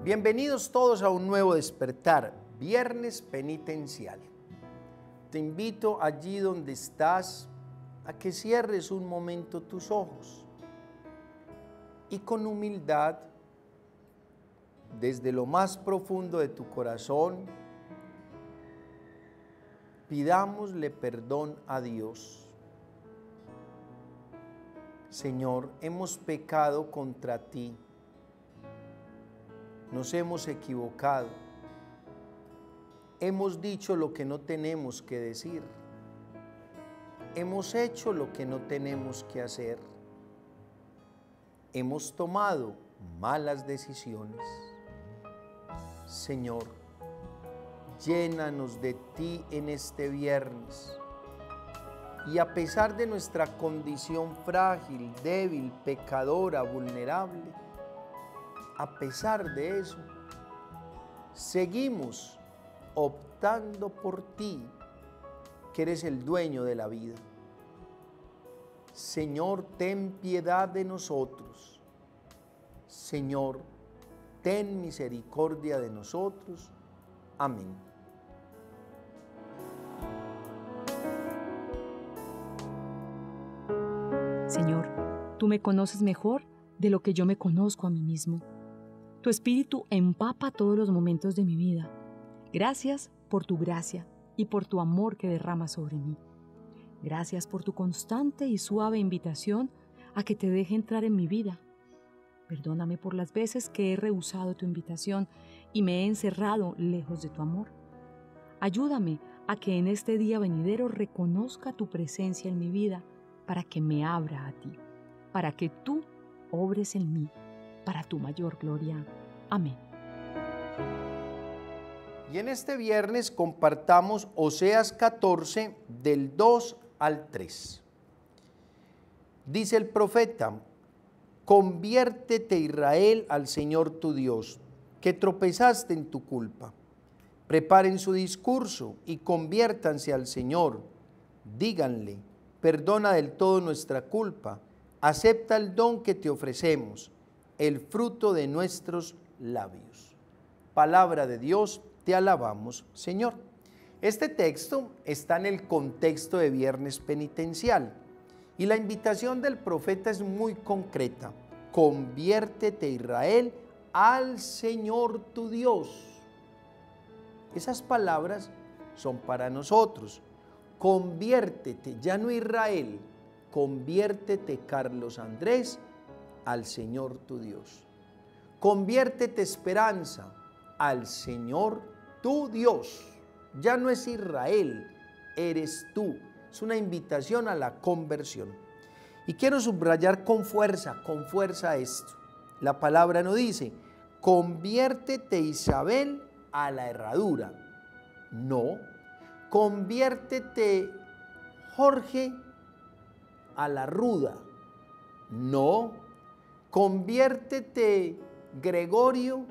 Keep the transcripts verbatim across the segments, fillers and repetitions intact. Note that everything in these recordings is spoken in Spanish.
Bienvenidos todos a un nuevo despertar, viernes penitencial. Te invito allí donde estás a que cierres un momento tus ojos y con humildad, desde lo más profundo de tu corazón, pidámosle perdón a Dios. Señor, hemos pecado contra ti. Nos hemos equivocado, hemos dicho lo que no tenemos que decir, hemos hecho lo que no tenemos que hacer, hemos tomado malas decisiones. Señor, llénanos de ti en este viernes y a pesar de nuestra condición frágil, débil, pecadora, vulnerable, a pesar de eso, seguimos optando por ti, que eres el dueño de la vida. Señor, ten piedad de nosotros. Señor, ten misericordia de nosotros. Amén. Señor, tú me conoces mejor de lo que yo me conozco a mí mismo. Tu espíritu empapa todos los momentos de mi vida. Gracias por tu gracia y por tu amor que derramas sobre mí. Gracias por tu constante y suave invitación a que te deje entrar en mi vida. Perdóname por las veces que he rehusado tu invitación y me he encerrado lejos de tu amor. Ayúdame a que en este día venidero reconozca tu presencia en mi vida para que me abra a ti, para que tú obres en mí, para tu mayor gloria. Amén. Y en este viernes compartamos Oseas catorce, del dos al tres. Dice el profeta: conviértete, Israel, al Señor tu Dios, que tropezaste en tu culpa. Preparen su discurso y conviértanse al Señor. Díganle: perdona del todo nuestra culpa, acepta el don que te ofrecemos, el fruto de nuestros labios. Palabra de Dios, te alabamos, Señor. Este texto está en el contexto de viernes penitencial y la invitación del profeta es muy concreta: conviértete, Israel, al Señor tu Dios. Esas palabras son para nosotros. Conviértete, ya no Israel, conviértete, Carlos Andrés, al Señor tu Dios. Conviértete, Esperanza, al Señor tu Dios. Ya no es Israel, eres tú. Es una invitación a la conversión. Y quiero subrayar con fuerza, con fuerza esto. La palabra no dice: conviértete, Isabel, a la herradura. No. Conviértete, Jorge, a la ruda. No. Conviértete, Gregorio,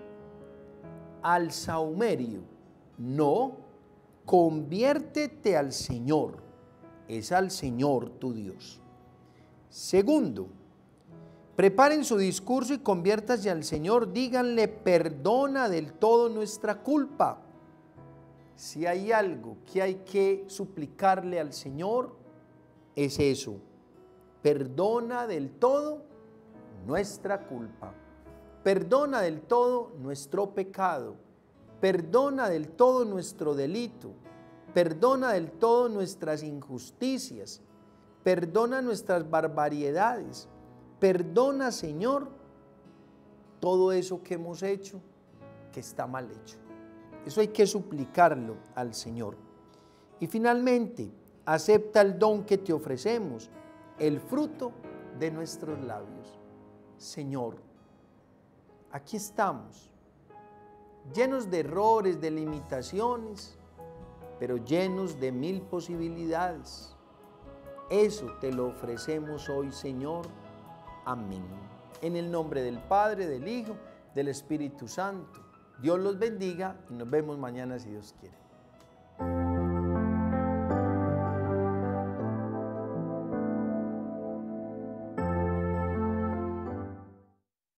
al saumerio. No. Conviértete al Señor. Es al Señor tu Dios. Segundo, preparen su discurso y conviértase al Señor. Díganle: perdona del todo nuestra culpa. Si hay algo que hay que suplicarle al Señor, es eso: perdona del todo nuestra culpa, perdona del todo nuestro pecado, perdona del todo nuestro delito, perdona del todo nuestras injusticias, perdona nuestras barbaridades, perdona, Señor, todo eso que hemos hecho que está mal hecho. Eso hay que suplicarlo al Señor. Y finalmente, acepta el don que te ofrecemos, el fruto de nuestros labios. Señor, aquí estamos, llenos de errores, de limitaciones, pero llenos de mil posibilidades. Eso te lo ofrecemos hoy, Señor. Amén. En el nombre del Padre, del Hijo, del Espíritu Santo. Dios los bendiga y nos vemos mañana si Dios quiere.